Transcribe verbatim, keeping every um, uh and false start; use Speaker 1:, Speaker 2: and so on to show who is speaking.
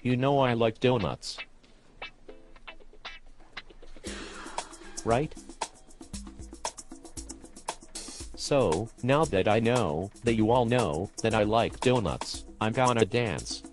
Speaker 1: You know I like donuts. Right? So, now that I know that you all know that I like donuts, I'm gonna dance.